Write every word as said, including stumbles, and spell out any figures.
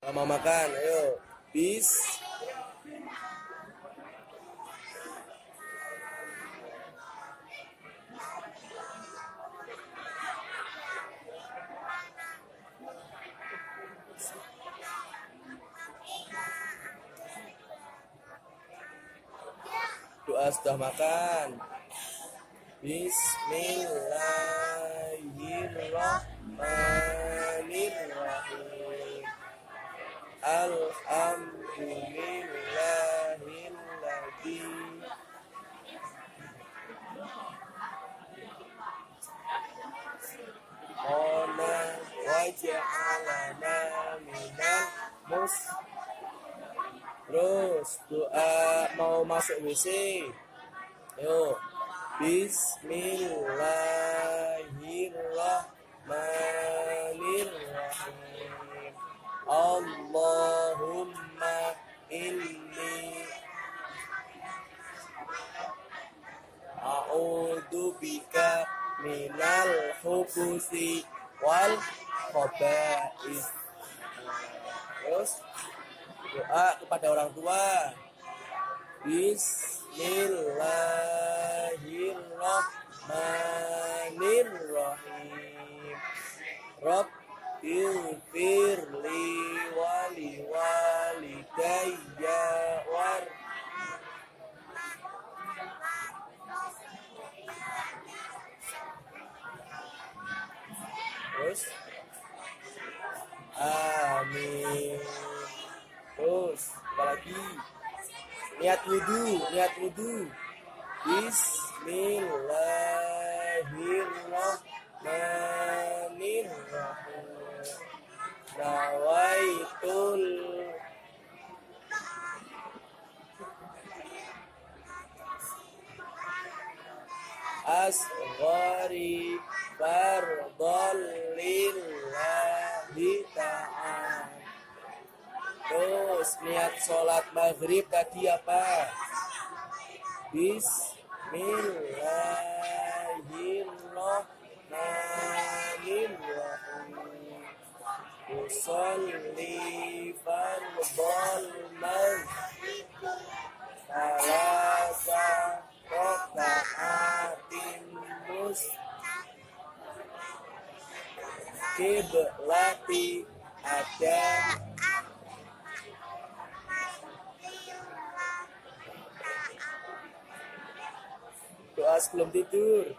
Lama makan, ayo. Bis. Doa sudah makan. Bismillahirrahmanirrahim. Alhamdulillahilladzi qana waja'alana minal mus. Terus doa mau masuk W C. Ayo. Bismillahirrahmanirrahim. Allahumma inni a'udzubika minal khubuthi wal khaba'ith. Terus doa kepada orang tua. Bismillahirrahmanirrahim. Rabbighfirli wali walidayya war Terus amin. Terus apa lagi? Niat wudu, niat wudu. Bismillahirrahmanirrahim. Nawaitul asghari fardhalillahi ta'ala. Terus niat sholat maghrib tadi apa? Bismillahirrahmanirrahim. Usolli fardhal maghrib salasa raka'atin mus kiblati ada. Doa sebelum tidur.